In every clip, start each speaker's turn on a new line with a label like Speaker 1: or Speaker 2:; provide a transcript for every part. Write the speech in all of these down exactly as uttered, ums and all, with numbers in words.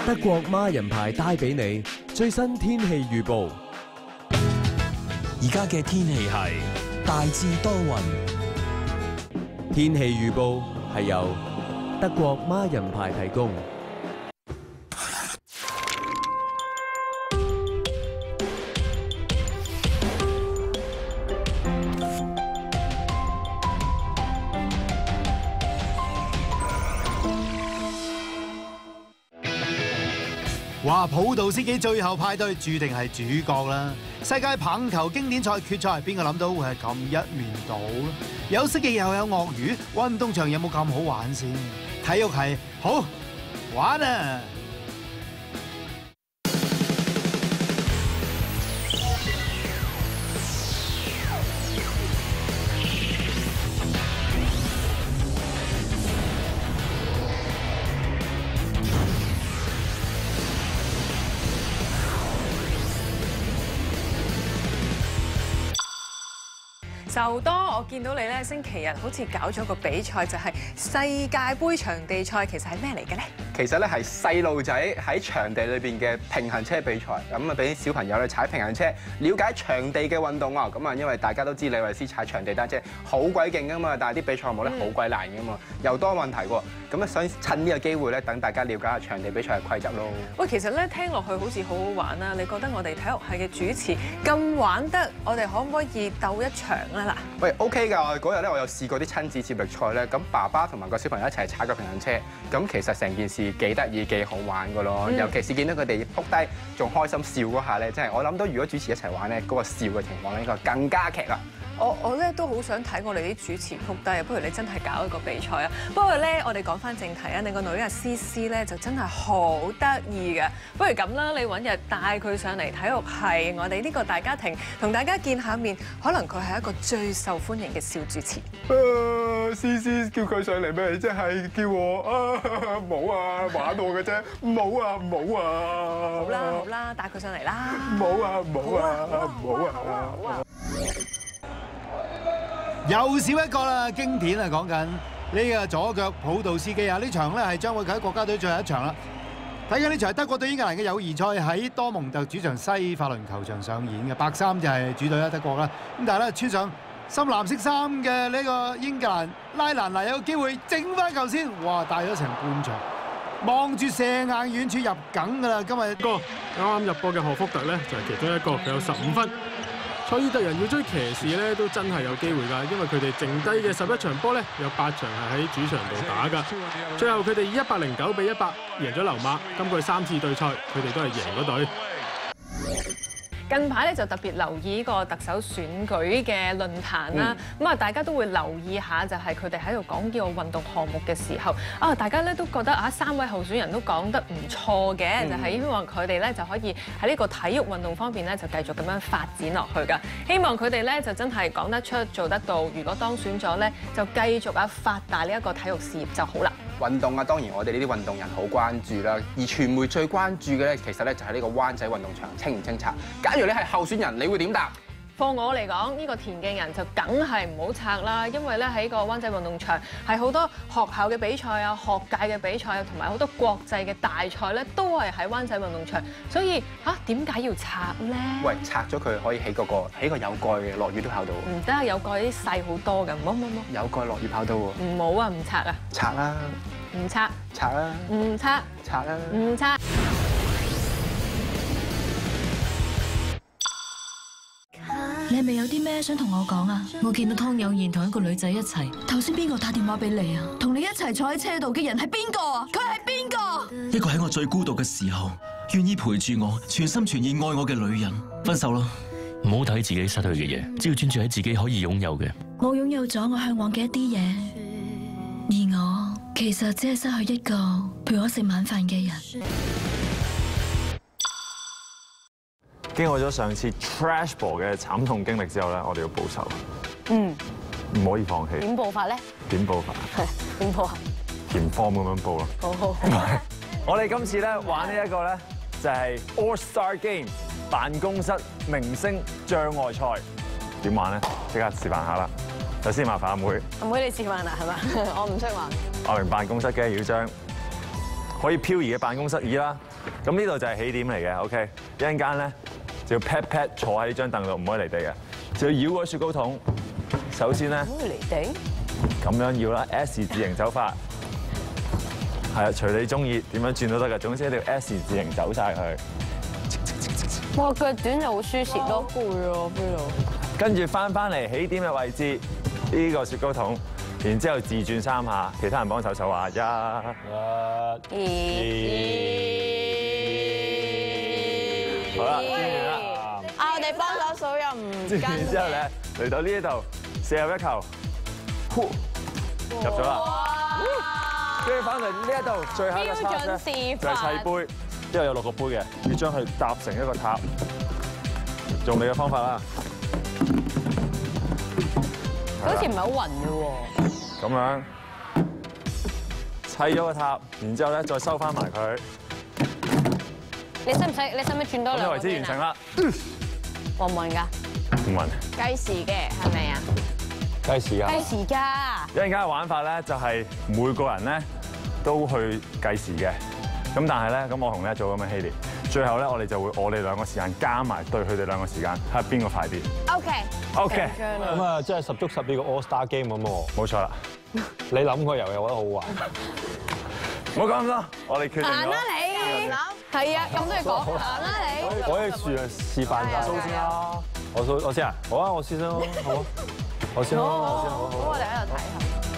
Speaker 1: 德國孖人牌帶俾你最新天氣預報。
Speaker 2: 而家嘅天氣係大致多雲。
Speaker 1: 天氣預報係由德國孖人牌提供。
Speaker 3: 話普渡司機最後派對注定係主角啦！世界棒球經典賽決賽，邊個諗到會係咁一面倒咧？有蜥蜴又有鱷魚，運動場有冇咁好玩先？體育係好玩啊！
Speaker 4: 就多我見到你咧，星期日好似搞咗個比賽，就係世界盃場地賽，其實係咩嚟嘅咧？
Speaker 5: 其實咧係細路仔喺場地裏邊嘅平衡車比賽，咁啊俾小朋友咧踩平衡車，了解場地嘅運動啊！咁啊，因為大家都知李慧詩踩場地單車好鬼勁噶嘛，但係啲比賽項目咧好鬼難噶嘛，又多問題喎。咁啊想趁呢個機會咧，等大家了解下場地比賽嘅規則咯。
Speaker 4: 喂，其實咧聽落去好似好好玩啊！你覺得我哋體育系嘅主持咁玩得，我哋可唔可以鬥一場啊？嗱，
Speaker 5: 喂 ，OK 㗎，嗰日咧我有試過啲親子接力賽咧，咁爸爸同埋個小朋友一齊踩個平衡車，咁其實成件事幾得意幾好玩㗎咯，尤其是見到佢哋撲低仲開心笑嗰下咧，真係我諗到如果主持一齊玩咧，嗰個笑嘅情況咧應該更加劇啦。
Speaker 4: 我我咧都好想睇我哋啲主持撲低啊！不如你真係搞一個比賽啊！不過咧，我哋講翻正題啊，你個女啊思思咧就真係好得意嘅。不如咁啦，你揾日帶佢上嚟體育系，我哋呢個大家庭同大家見下面，可能佢係一個最受歡迎嘅小主持。
Speaker 5: 啊，思思叫佢上嚟咩？即係叫我啊，冇啊，玩我嘅啫，冇啊，冇啊。
Speaker 4: 好啦好啦，帶佢上嚟啦。
Speaker 5: 冇啊冇啊冇啊
Speaker 4: 好啊！
Speaker 3: 又少一個啦，經典啊！講緊呢個左腳普渡司機啊，呢場咧係將會喺國家隊最後一場啦。睇緊呢場係德國對英格蘭嘅友誼賽，喺多蒙特主場西法倫球場上演嘅。白衫就係主隊啦，德國啦。咁但係咧穿上深藍色衫嘅呢個英格蘭拉蘭娜有機會整翻球先，哇！帶咗成半場，望住射硬遠處入梗㗎啦。今日
Speaker 6: 個啱啱入波嘅何福特咧就係其中一個，佢有十五分。塞爾特人要追騎士咧，都真係有機會㗎，因為佢哋剩低嘅十一場波咧，有八場係喺主場度打㗎。最後佢哋以一百零九比一百贏咗流馬。今季三次對賽，佢哋都係贏嗰隊。
Speaker 4: 近排咧就特別留意呢個特首選舉嘅論壇啦，咁啊、嗯、大家都會留意下，就係佢哋喺度講呢個運動項目嘅時候，啊大家咧都覺得啊三位候選人都講得唔錯嘅，嗯、就係希望佢哋咧就可以喺呢個體育運動方面咧就繼續咁樣發展落去㗎。希望佢哋咧就真係講得出做得到，如果當選咗咧就繼續啊發達呢一個體育事業就好啦。
Speaker 5: 運動啊，當然我哋呢啲運動人好關注啦。而傳媒最關注嘅咧，其實咧就係呢個灣仔運動場清唔清拆。假如你係候選人，你會點答？
Speaker 4: 放我嚟講，呢個田徑人就梗係唔好拆啦，因為咧喺個灣仔運動場係好多學校嘅比賽啊、學界嘅比賽啊，同埋好多國際嘅大賽咧，都係喺灣仔運動場。所以嚇點解要拆咧？
Speaker 5: 喂，拆咗佢可以起嗰個起個有蓋嘅落雨都跑道。
Speaker 4: 唔得，有蓋啲細好多㗎，唔好唔好唔好。
Speaker 5: 有蓋落雨跑道喎。
Speaker 4: 唔好啊，唔拆啊。
Speaker 5: 拆啦。
Speaker 4: 唔拆。
Speaker 5: 拆啦。
Speaker 4: 唔拆。
Speaker 5: 拆啦。
Speaker 4: 唔拆。
Speaker 7: 你係咪有啲咩想同我講啊？我見到湯有賢同一個女仔一齊，頭先邊個打電話俾你啊？同你一齊坐喺車度嘅人係邊個啊？佢係邊個？
Speaker 2: 一個喺我最孤獨嘅時候，願意陪住我，全心全意愛我嘅女人。分手咯！唔好睇自己失去嘅嘢，只要專注喺自己可以擁有嘅。
Speaker 7: 我擁有咗我向往嘅一啲嘢，而我其實只係失去一個陪我食晚飯嘅人。
Speaker 8: 經過咗上次 trash ball 嘅慘痛經歷之後咧，我哋要報仇。
Speaker 9: 嗯，
Speaker 8: 唔可以放棄。
Speaker 9: 點報法咧？
Speaker 8: 點報法？
Speaker 9: 係點報啊？
Speaker 8: 填 form 咁樣報咯。
Speaker 9: 好好好。
Speaker 8: 我哋今次咧玩呢一個咧就係 All Star Game 辦公室明星障礙賽。點玩咧？即刻示範下啦。首先麻煩阿妹。
Speaker 9: 阿妹你示範啦，係嘛？我唔識玩。
Speaker 8: 我明辦公室嘅要將可以漂移嘅辦公室椅啦。咁呢度就係起點嚟嘅 ，OK。一陣間咧就要 pat pat 坐喺呢張凳度，唔可以離地嘅，就要繞嗰個雪糕筒。首先咧，
Speaker 9: 唔可以離地。
Speaker 8: 咁樣要啦 ，S 字形走法。係啊，隨你中意點樣轉都得㗎，總之一定要 S 字形走晒佢。
Speaker 9: 哇，腳短就好舒適咯，攰喎飛到。
Speaker 8: 跟住翻翻嚟起點嘅位置，呢個雪糕筒，然之後自轉三下，其他人幫手手話一、二、好啦，轉完啦。
Speaker 9: 啊，我哋幫手數又唔跟。
Speaker 8: 然之後咧，嚟到呢一度射入一球，入咗啦。跟住翻嚟呢一度最後一個 task 咧，就係砌杯，因為有六個杯嘅，要將佢搭成一個塔，用你嘅方法啦。
Speaker 9: 好似唔係好暈嘅喎。
Speaker 8: 咁樣砌咗個塔，然之後咧再收翻埋佢。
Speaker 9: 你使唔使？你使唔使轉多兩個？
Speaker 8: 咁就為之完成啦。
Speaker 9: 暈唔暈㗎？
Speaker 8: 唔暈。
Speaker 9: 計時嘅係咪啊？
Speaker 8: 計時啊！
Speaker 9: 計時㗎。
Speaker 8: 一陣間嘅玩法咧，就係每個人咧都去計時嘅。咁但係咧，咁我同呢一組咁嘅希烈，最後咧我哋就會我哋兩個時間加埋對佢哋兩個時間，睇下邊個快啲。
Speaker 9: OK。OK。
Speaker 10: 咁啊，即係十足十呢個 All Star Game 咁喎。
Speaker 8: 冇錯啦。
Speaker 10: 你諗個遊戲，我覺得好玩。
Speaker 8: 唔好講咁多，我哋決定咗。
Speaker 9: 行啦你。係啊，咁都要講。行啦你。
Speaker 10: 我可以示示範下蘇先啦。我蘇我先啊，好啊，我先啦，好啊，我先啦，我先，好好。
Speaker 9: 咁我哋喺度睇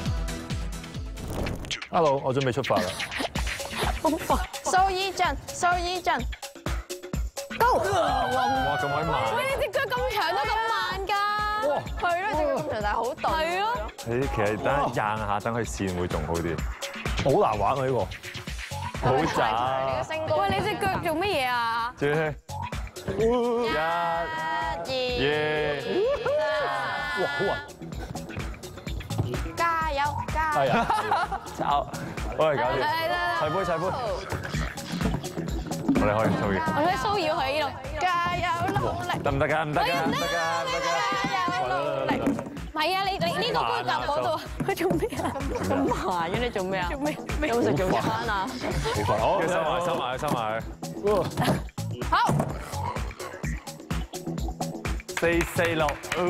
Speaker 9: 下。
Speaker 10: Hello，我準備出發啦。
Speaker 9: 好快。蘇依俊，蘇依俊，Go！
Speaker 10: 哇，咁鬼慢。
Speaker 9: 喂，你隻腳咁長都咁慢㗎？哇！係咯，隻腳咁長，但係好鈍。係咯。
Speaker 8: 你其實等硬下，等佢線會仲好啲。
Speaker 10: 好難玩啊呢個。
Speaker 8: 好渣。
Speaker 9: 喂，你隻腳做乜嘢啊？
Speaker 8: 轉。一、二、
Speaker 10: 哇，好暈！
Speaker 9: 加油，加油！
Speaker 8: 走，我哋搞掂，齊杯齊杯，我哋可以做嘢。
Speaker 9: 我哋騷擾佢呢度，加油努力！
Speaker 8: 得唔得㗎？唔得㗎，唔得㗎，唔得㗎！
Speaker 9: 加油努力！唔係啊，你你呢個杯夾嗰度，佢做咩啊？咁慢嘅你做咩啊？做咩？有冇食早餐啊？
Speaker 8: 好快，好，收埋收埋收埋。
Speaker 9: 好。
Speaker 8: 四四六，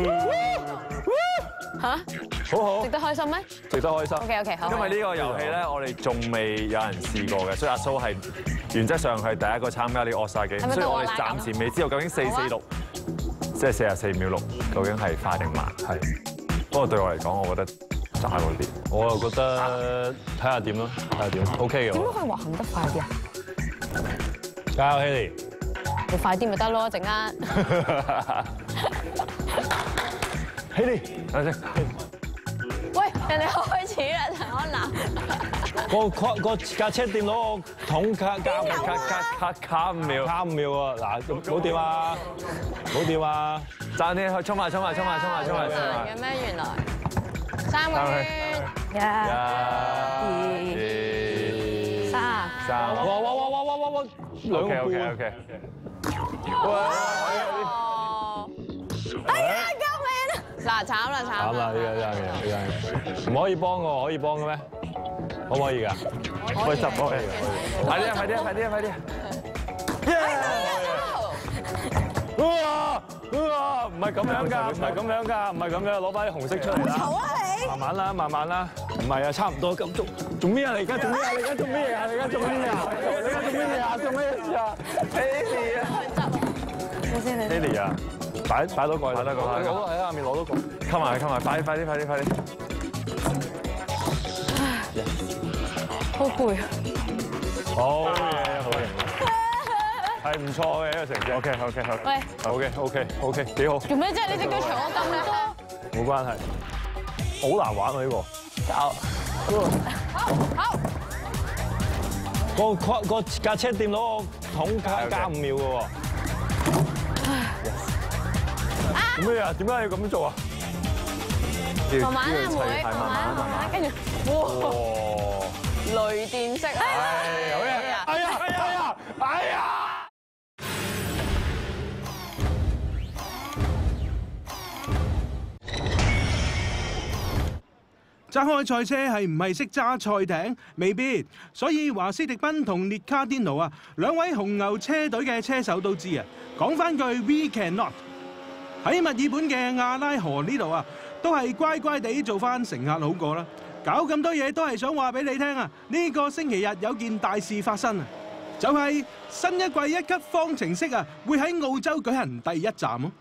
Speaker 9: 嚇，
Speaker 8: 好好，
Speaker 9: 食得開心咩？
Speaker 10: 食得開心。
Speaker 9: OK OK 好。
Speaker 8: 因為呢個遊戲咧，我哋仲未有人試過嘅，所以阿蘇係原則上係第一個參加呢個 All Star Game，所以我哋暫時未知道究竟四四六，即係四十四秒六，究竟係快定慢？係。不過對我嚟講，我覺得渣嗰啲。
Speaker 10: 我又覺得睇下點咯，睇下點 OK 嘅。
Speaker 9: 點解可以滑行得快啲啊？
Speaker 10: 加油，希烈！
Speaker 9: 你快啲咪得咯，陣間。
Speaker 10: 希烈，
Speaker 8: 等陣先。
Speaker 9: 喂，人哋開始啦，陳安娜。
Speaker 10: 個個個架車掂到個桶卡加卡卡卡卡五秒，卡五秒啊！嗱，冇掂啊，冇掂啊！
Speaker 8: 爭啲去衝埋衝埋衝埋衝埋衝埋衝埋。
Speaker 9: 嘅咩？原來三個圈，一、二、三、
Speaker 8: 三。
Speaker 10: 哇哇哇哇哇哇哇！兩個
Speaker 8: OK OK OK。哇！
Speaker 9: 哎呀，救命啊！嗱，慘啦慘啦！
Speaker 10: 慘啦！呢個真係呢個唔可以幫嘅，可以幫嘅咩？可唔可以㗎？
Speaker 8: 可以十個嘅。快啲啊！快啲啊！快啲啊！快啲啊！
Speaker 10: 哇！哇！唔係咁樣㗎，唔係咁樣㗎，唔係咁樣，攞翻啲紅色出嚟啦。
Speaker 9: 好啊你！
Speaker 10: 慢慢啦，慢慢啦。唔係啊，差唔多咁做做咩啊？你而家做咩啊？你而家做咩啊？你而家做咩啊？你而家做咩啊？做咩事啊？希烈啊！希烈啊！擺擺多個，擺多個，擺多個喺下面攞多個。
Speaker 8: 溝埋溝埋，快啲快啲快啲快啲！
Speaker 9: 好攰啊！
Speaker 10: 好嘢，好型，係唔錯嘅一個成績。OK OK OK。
Speaker 9: 喂
Speaker 10: OK OK OK 幾好。
Speaker 9: 做咩啫？你隻腳長我咁多。
Speaker 10: 冇關係，好難玩啊呢個。
Speaker 9: 好。好。
Speaker 10: 個個架車掂到個桶加加五秒嘅喎。做咩啊？點解要咁樣做啊？
Speaker 9: 慢慢啦，妹，慢慢慢慢，跟住，哇！雷電式啊！
Speaker 10: 係，好嘢！哎呀！哎呀！哎呀！
Speaker 11: 揸開賽車係唔係識揸賽艇？未必。所以華斯迪賓同列卡甸奴啊，兩位紅牛車隊嘅車手都知啊。講翻句 We cannot。喺墨爾本嘅亞拉河呢度啊，都係乖乖地做翻乘客好過啦。搞咁多嘢都係想話俾你聽啊！呢個星期日有件大事發生啊，就係新一季一級方程式啊，會喺澳洲舉行第一站咯。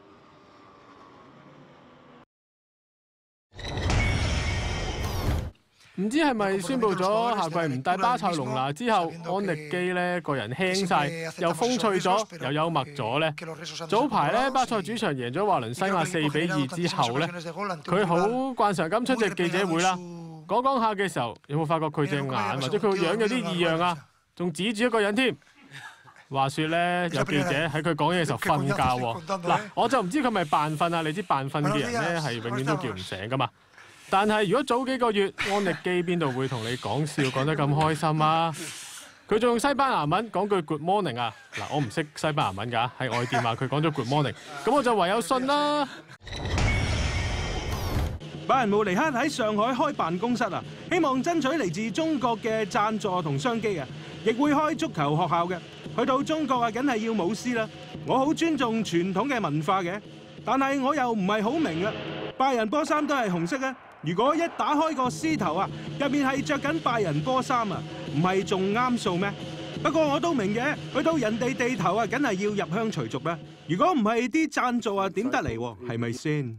Speaker 6: 唔知係咪宣布咗下季唔帶巴塞隆拿之後，安力基咧個人輕晒，又風趣咗，又幽默咗咧？早排咧巴塞主場贏咗華倫西亞四比二之後咧，佢好慣常咁出席記者會啦。講講下嘅時候，有冇發覺佢隻眼或者佢個樣有啲異樣啊？仲指住一個人添。話說咧，有記者喺佢講嘢嘅時候瞓覺喎。嗱，我就唔知佢咪扮瞓啊？你知扮瞓嘅人咧係永遠都叫唔醒噶嘛。但係如果早幾個月，安力基邊度會同你講笑講得咁開心啊？佢仲用西班牙文講句 Good morning 啊！嗱，我唔識西班牙文㗎，喺外電話佢講咗 Good morning， 咁我就唯有信啦。
Speaker 11: 拜仁慕尼黑喺上海開辦公室啊，希望爭取嚟自中國嘅贊助同商機啊，亦會開足球學校嘅。去到中國啊，梗係要舞獅啦。我好尊重傳統嘅文化嘅，但係我又唔係好明啊。拜仁波衫都係紅色啊，如果一打開個獅頭啊，入面係着緊拜仁波衫啊，唔係仲啱數咩？不過我都明嘅，去到人哋地頭啊，梗係要入鄉隨俗啦。如果唔係啲贊助啊，點得嚟喎？係咪先？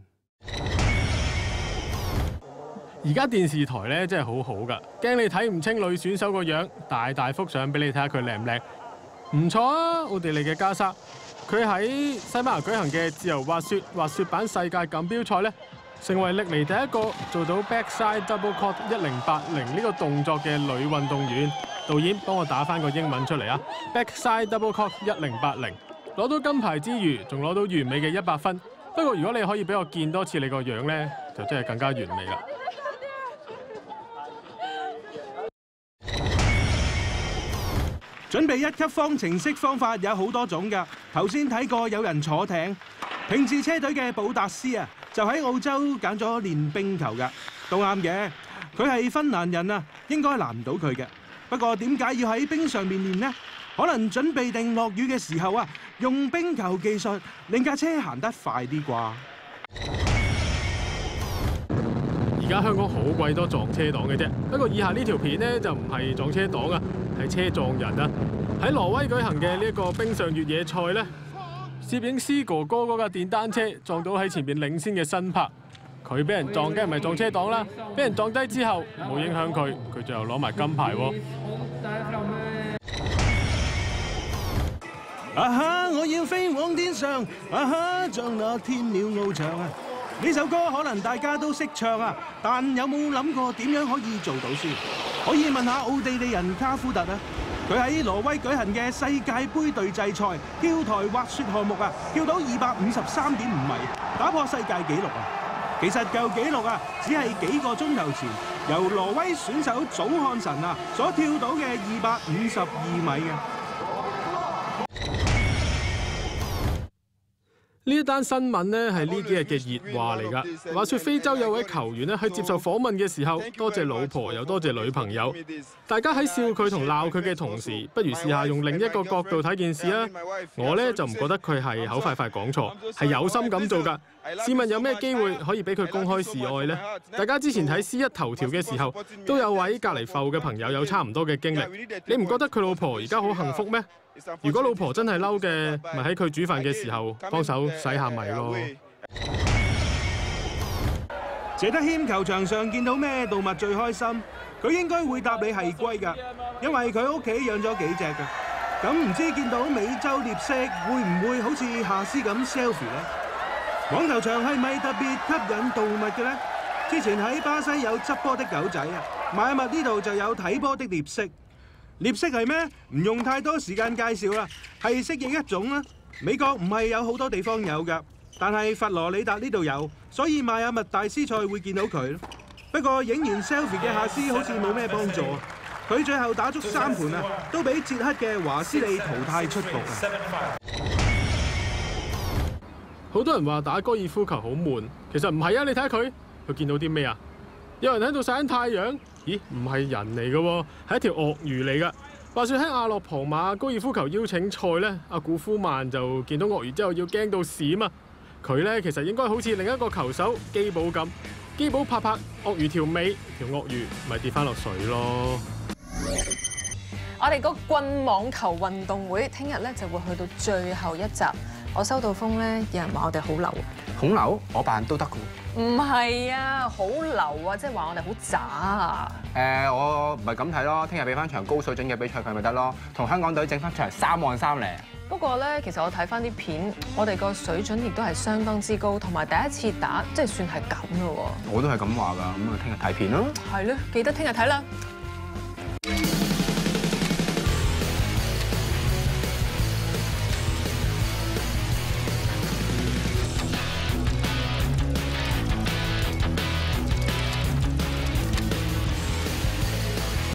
Speaker 6: 而家電視台咧真係好好㗎，驚你睇唔清女選手個樣，大大幅相俾你睇下佢靚唔靚。唔錯啊，奧地利嘅加沙，佢喺西班牙舉行嘅自由滑雪滑雪板世界錦標賽咧，成為歷嚟第一個做到 backside double cork 一零八零呢個動作嘅女運動員。導演幫我打翻個英文出嚟啊 ！backside double cork 一零八零，攞到金牌之餘，仲攞到完美嘅一百分。不過如果你可以俾我見多次你個樣咧，就真係更加完美啦。
Speaker 11: 準備一級方程式方法有好多種㗎。頭先睇過有人坐艇，平治車隊嘅保達斯啊，就喺澳洲揀咗練冰球㗎，都啱嘅。佢係芬蘭人啊，應該難唔到佢嘅。不過點解要喺冰上面練呢？可能準備定落雨嘅時候啊，用冰球技術令架車行得快啲啩。
Speaker 6: 而家香港好鬼多撞車黨嘅啫，不過以下呢條片呢，就唔係撞車黨啊，係車撞人啊！喺挪威舉行嘅呢一個冰上越野賽呢，攝影師哥哥嗰架電單車撞到喺前邊領先嘅新柏，佢俾人撞，梗係唔係撞車黨啦？俾人撞低之後冇影響佢，佢最後攞埋金牌喎。
Speaker 11: 啊哈！我要飛往天上，啊哈！像那天鳥翱翔啊！呢首歌可能大家都識唱啊，但有冇諗過點樣可以做到先？可以問下奧地利人卡夫特啊，佢喺挪威舉行嘅世界盃隊際賽跳台滑雪項目啊，跳到二百五十三點五米，打破世界紀錄啊！其實舊紀錄啊，只係幾個鐘頭前由挪威選手祖漢臣啊所跳到嘅二百五十二米嘅。
Speaker 6: 呢一單新聞呢係呢幾日嘅熱話嚟㗎。話說非洲有位球員呢，喺接受訪問嘅時候，多謝老婆又多謝女朋友。大家喺笑佢同鬧佢嘅同時，不如試下用另一個角度睇件事啊！我呢就唔覺得佢係口快快講錯，係有心咁做㗎。試問有咩機會可以俾佢公開示愛呢？大家之前睇 C 一頭條嘅時候，都有位隔離埠嘅朋友有差唔多嘅經歷。你唔覺得佢老婆而家好幸福咩？如果老婆真係嬲嘅，咪喺佢煮飯嘅時候幫手洗下米咯。
Speaker 11: 謝德謙球場上見到咩動物最開心？佢應該會答你係龜㗎，因為佢屋企養咗幾隻㗎。咁唔知見到美洲獵蜥會唔會好似夏斯咁 selfie 呢？網球場係咪特別吸引動物嘅呢？之前喺巴西有執波的狗仔啊，邁阿密呢度就有睇波的獵蜥。獵蜥係咩？唔用太多時間介紹啦，係蜥蜴一種啦。美國唔係有好多地方有㗎，但係佛羅里達呢度有，所以邁阿密大師賽會見到佢。不過影完 selfie 嘅夏斯好似冇咩幫助，佢最後打足三盤啊，都俾捷克嘅華斯利淘汰出局啊！
Speaker 6: 好多人話打高爾夫球好悶，其實唔係啊！你睇下佢，佢見到啲咩啊？ 有人喺度曬緊太陽？咦，唔係人嚟嘅喎，係一條鱷魚嚟㗎。話說喺亞洛龐馬高爾夫球邀請賽咧，阿古夫曼就見到鱷魚之後要驚到閃啊！佢咧其實應該好似另一個球手基寶咁，基寶拍拍鱷魚條尾，條鱷魚咪跌翻落水咯。
Speaker 4: 我哋個棍網球運動會聽日咧就會去到最後一集。我收到風咧，有人話我哋好流。
Speaker 5: 好流？我扮都得㗎。
Speaker 4: 唔係啊，好流啊，即係話我哋好渣啊！
Speaker 5: 誒，我唔係咁睇咯，聽日俾翻場高水準嘅比賽佢咪得咯，同香港隊整翻場三按三嚟。
Speaker 4: 不過咧，其實我睇翻啲片，我哋個水準亦都係相當之高，同埋第一次打，即係算係咁咯喎。
Speaker 5: 我都係咁話㗎，咁啊聽日睇片咯。
Speaker 4: 係咯，記得聽日睇啦。